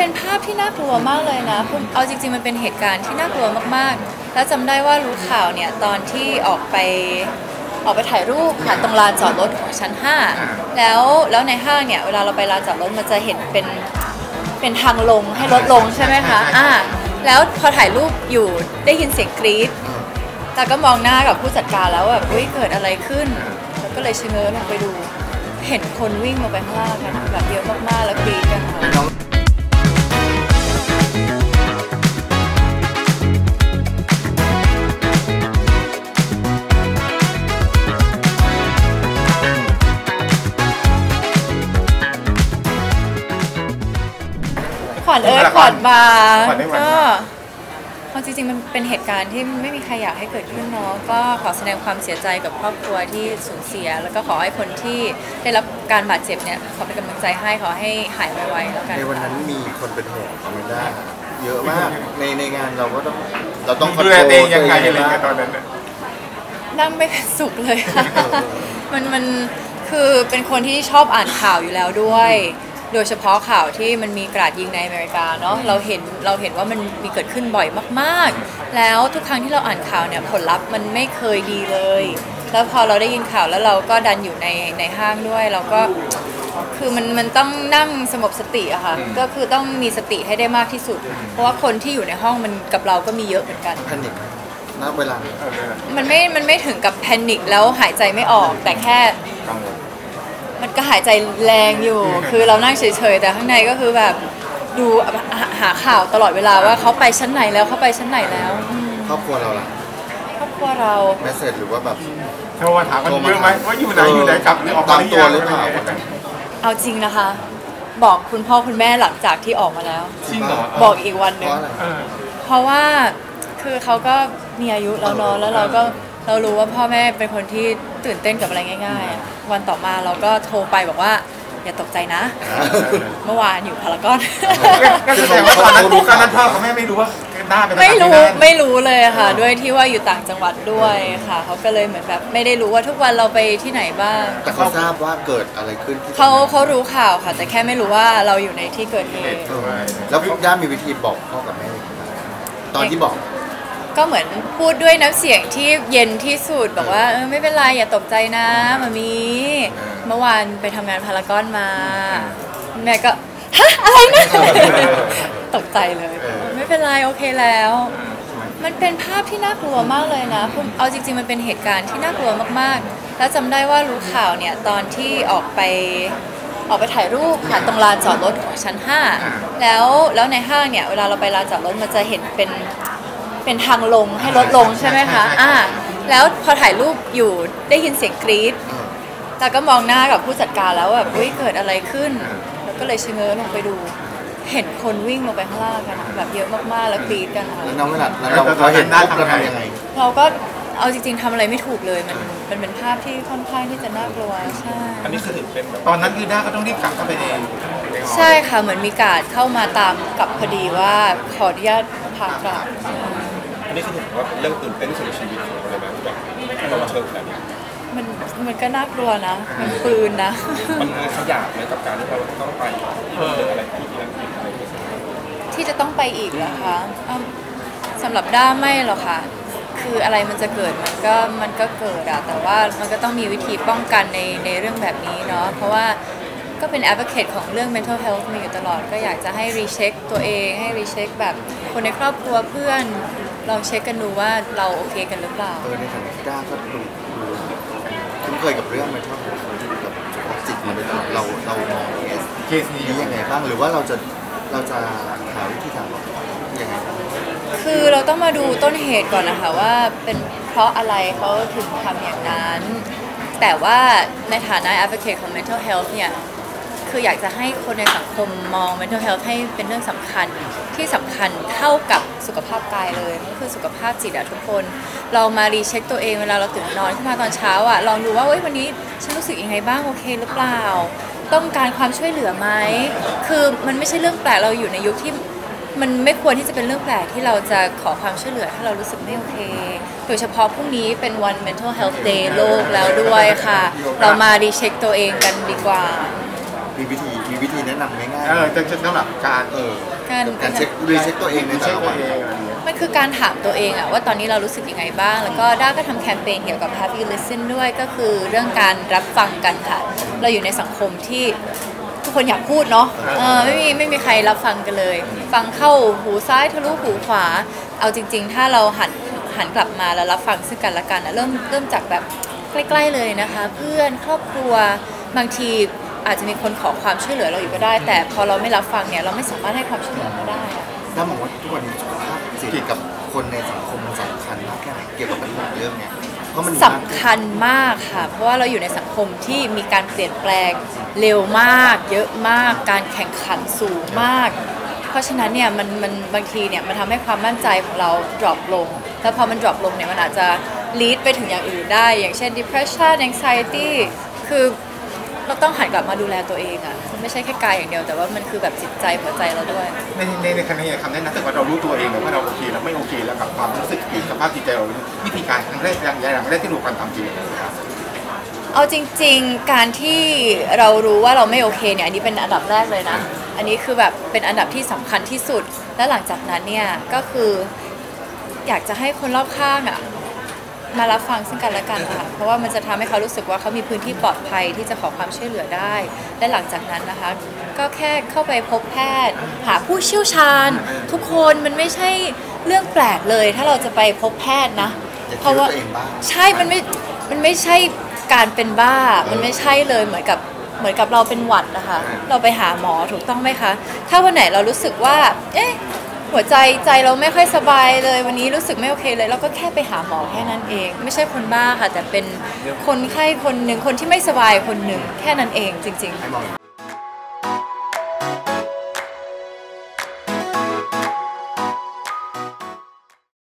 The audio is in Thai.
เป็นภาพที่น่ากลัวมากเลยนะเอาจริงๆมันเป็นเหตุการณ์ที่น่ากลัวมากๆแล้วจำได้ว่ารู้ข่าวเนี่ยตอนที่ออกไปถ่ายรูปค่ะตรงลานจอดรถของชั้น5แล้วในห้างเนี่ยเวลาเราไปลานจอดรถมันจะเห็นเป็นทางลงให้รถลงใช่ไหมคะแล้วพอถ่ายรูปอยู่ได้ยินเสียงกรี๊ดแต่ก็มองหน้ากับผู้จัดการแล้วแบบเกิดอะไรขึ้นแล้วก็เลยชะเง้อลงไปดูเห็นคนวิ่งลงไปข้างล่างกันแบบเยอะมากๆแล้วกรี๊ดกันค่ะขวัญขวัญมาก็จริงๆมันเป็นเหตุการณ์ที่ไม่มีใครอยากให้เกิดขึ้นเนาะก็ขอแสดงความเสียใจกับครอบครัวที่สูญเสียแล้วก็ขอให้คนที่ได้รับการบาดเจ็บเนี่ยขอเป็นกำลังใจให้ขอให้หายไวๆแล้วกันในวันนั้นมีคนเป็นห่วงอแมนด้าเยอะมากในงานเราต้องคอนโทรลตัวเองยังไงตอนนั้นนั่งไม่เป็นสุขเลยค่ะมันคือเป็นคนที่ชอบอ่านข่าวอยู่แล้วด้วยโดยเฉพาะข่าวที่มันมีกราดยิงในอเมริกาเนาะเราเห็นว่ามันมีเกิดขึ้นบ่อยมากๆแล้วทุกครั้งที่เราอ่านข่าวเนี่ยผลลัพธ์มันไม่เคยดีเลยแล้วพอเราได้ยินข่าวแล้วเราก็ดันอยู่ในห้างด้วยเราก็คือมันต้องนั่งสงบสติอะค่ะก็คือต้องมีสติให้ได้มากที่สุดเพราะว่าคนที่อยู่ในห้องมันกับเราก็มีเยอะเหมือนกันแพนิคณเวลามันไม่ถึงกับแพนิคแล้วหายใจไม่ออกแต่แค่มันก็หายใจแรงอยู่คือเรานั่งเฉยๆแต่ข้างในก็คือแบบดูหาข่าวตลอดเวลาว่าเขาไปชั้นไหนแล้วเขาไปชั้นไหนแล้วครอบครัวเราล่ะครอบครัวเราเมสเซจหรือว่าแบบโทรมาถามกันเยอะไหมว่าอยู่ไหนกลับออกมาตัวหรือเปล่าเอาจริงนะคะบอกคุณพ่อคุณแม่หลังจากที่ออกมาแล้วจริงเหรอบอกอีกวันหนึ่งเพราะว่าคือเขาก็มีอายุแล้วเนาะแล้วเรารู้ว่าพ่อแม่เป็นคนที่ตื่นเต้นกับอะไรง่ายๆวันต่อมาเราก็โทรไปบอกว่าอย่าตกใจนะเมื่อวานอยู่พารากอนก็แสดงว่าตอนนั้นพ่อกับแม่ไม่รู้ว่าหน้าเป็นไม่รู้เลยค่ะด้วยที่ว่าอยู่ต่างจังหวัดด้วยค่ะเขาก็เลยเหมือนแบบไม่ได้รู้ว่าทุกวันเราไปที่ไหนบ้างแต่เขาทราบว่าเกิดอะไรขึ้นเขารู้ข่าวค่ะแต่แค่ไม่รู้ว่าเราอยู่ในที่เกิดเหตุแล้วย่ามีวิธีบอกพ่อกับแม่ตอนที่บอกก็เหมือนพูดด้วยน้ำเสียงที่เย็นที่สุดบอกว่าไม่เป็นไรอย่าตกใจนะมามีเมื่อวานไปทำงานพารากอนมาแม่ก็ฮะอะไรนะตกใจเลยไม่เป็นไรโอเคแล้วมันเป็นภาพที่น่ากลัวมากเลยนะเอาจริงๆมันเป็นเหตุการณ์ที่น่ากลัวมากๆแล้วจำได้ว่ารู้ข่าวเนี่ยตอนที่ออกไปถ่ายรูปค่ะตรงลานจอดรถของชั้น5แล้วในห้างเนี่ยเวลาเราไปลานจอดรถมันจะเห็นเป็นทางลงให้รถลงใช่ไหมคะแล้วพอถ่ายรูปอยู่ได้ยินเสียงกรี๊ดแต่ก็มองหน้ากับผู้จัดการแล้วแบบเกิดอะไรขึ้นแล้วก็เลยชะเง้อลงไปดูเห็นคนวิ่งลงไปข้างล่างกันแบบเยอะมากๆแล้วกรี๊ดกันค่ะแล้วเวลาเราเห็นหน้าเราทำยังไงเราก็เอาจริงๆทำอะไรไม่ถูกเลยมันเป็นภาพที่ค่อนข้างที่จะน่ากลัวใช่อันนี้คือถือเป็นตอนนั้นคือด้าก็ต้องรีบกลับเข้าไปเองใช่ค่ะเหมือนมีการเข้ามาตามกับพอดีว่าขออนุญาตพากลับอันนี้คือถือว่าเป็นเรื่องตื่นเต้นที่สุดในชีวิตของเราแบบต้องมาเชิญแบบนี้มันก็น่ากลัวนะมันปืนนะมันขยาดไหมกับการที่เราต้องไปอะไรที่จะต้องไปอีกเหรอคะสำหรับด้าไม่หรอกค่ะคืออะไรมันจะเกิดมันก็เกิดอะแต่ว่ามันก็ต้องมีวิธีป้องกันในเรื่องแบบนี้เนาะเพราะว่าก็เป็น advocate ของเรื่อง mental health มาอยู่ตลอดก็อยากจะให้รีเช็คตัวเองให้รีเช็คแบบคนในครอบครัวเพื่อนลองเช็คกันดูว่าเราโอเคกันหรือเปล่าในฐานะที่ด้าก็ดูคุ้นเคยกับเรื่อง mental health กับจิตมาโดยตลอดเรามองเคสนี้ยังไงบ้างหรือว่าเราจะหาวิธีทางยังไงคือเราต้องมาดูต้นเหตุก่อนนะคะว่าเป็นเพราะอะไรเขาถึงทำอย่างนั้นแต่ว่าในฐานะ advocate ของ mental health เนี่ยคืออยากจะให้คนในสังคมมอง mental health ให้เป็นเรื่องสำคัญที่สำคัญเท่ากับสุขภาพกายเลยก็คือสุขภาพจิตอะทุกคนเรามารีเช็คตัวเองเวลาเราตื่นนอนขึ้นมาตอนเช้าอะลองดูว่าวันนี้ฉันรู้สึกยังไงบ้างโอเคหรือเปล่าต้องการความช่วยเหลือไหมคือมันไม่ใช่เรื่องแปลกเราอยู่ในยุคที่มันไม่ควรที่จะเป็นเรื่องแปลกที่เราจะขอความช่วยเหลือถ้าเรารู้สึกไม่โอเคโดยเฉพาะพรุ่งนี้เป็นวัน mental health day โลกแล้วด้วยค่ะเรามารีเช็คตัวเองกันดีกว่ามีวิธีแนะนำง่ายๆจะสำหรับการการเช็ครีเช็คตัวเองในแต่ละวันมันคือการถามตัวเองอะว่าตอนนี้เรารู้สึกยังไงบ้างแล้วก็ด้าก็ทำแคมเปญเกี่ยวกับ Happy Listen ด้วยก็คือเรื่องการรับฟังกันค่ะเราอยู่ในสังคมที่ทุกคนอยากพูดเนาะไม่มีใครรับฟังกันเลย ฟังเข้าหูซ้ายทะลุหูขวาเอาจริงๆถ้าเราหันกลับมาแล้วรับฟังซึ่งกันและกันนะเริ่มจากแบบใกล้ๆเลยนะคะเพื่อนครอบครัวบางทีอาจจะมีคนขอความช่วยเหลือเราอยู่ก็ได้แต่พอเราไม่รับฟังเนี่ยเราไม่สามารถให้ความช่วยเหลือเขาได้ถ้ามองว่าทุกวันนี้สุขภาพจิตกับคนในสังคมมันสำคัญมากแค่ไหนเกี่ยวกับปัญหาเรื่องเนี้ยเพราะมันสำคัญมากค่ะเพราะว่าเราอยู่ในสังคมที่มีการเปลี่ยนแปลงเร็วมากเยอะมากการแข่งขันสูงมากเพราะฉะนั้นเนี่ยมันบางทีเนี่ยมันทำให้ความมั่นใจของเรา drop ลงแล้วพอมัน drop ลงเนี่ยมันอาจจะ lead ไปถึงอย่างอื่นได้อย่างเช่น depression anxiety คือเราต้องหันกลับมาดูแลตัวเองอ่ะไม่ใช่แค่กายอย่างเดียวแต่ว่ามันคือแบบจิตใจหัวใจเราด้วยในคำนี้คำแนะนำถ้าเกิดว่าเรารู้ตัวเองว่าเราโอเคเราไม่โอเคแล้วกับความรู้สึกสภาพจิตใจเราวิธีการครั้งแรกอย่างแรกที่เราควรทำจริงครับเอาจริงๆการที่เรารู้ว่าเราไม่โอเคเนี่ยอันนี้เป็นอันดับแรกเลยนะอันนี้คือแบบเป็นอันดับที่สำคัญที่สุดและหลังจากนั้นเนี่ยก็คืออยากจะให้คนรอบข้างอ่ะมารับฟังซึ่งกันและกันค่ะเพราะว่ามันจะทำให้เขารู้สึกว่าเขามีพื้นที่ปลอดภัยที่จะขอความช่วยเหลือได้และหลังจากนั้นนะคะก็แค่เข้าไปพบแพทย์หาผู้เชี่ยวชาญทุกคนมันไม่ใช่เรื่องแปลกเลยถ้าเราจะไปพบแพทย์นะเพราะว่าใช่มันไม่ใช่การเป็นบ้ามันไม่ใช่เลยเหมือนกับเราเป็นหวัดนะคะเราไปหาหมอถูกต้องไหมคะถ้าวันไหนเรารู้สึกว่าเอ๊ะหัวใจเราไม่ค่อยสบายเลยวันนี้รู้สึกไม่โอเคเลยเราก็แค่ไปหาหมอแค่นั้นเองไม่ใช่คนบ้าค่ะแต่เป็นคนไข้คนหนึ่งคนที่ไม่สบายคนหนึ่งแค่นั้นเองจริงๆ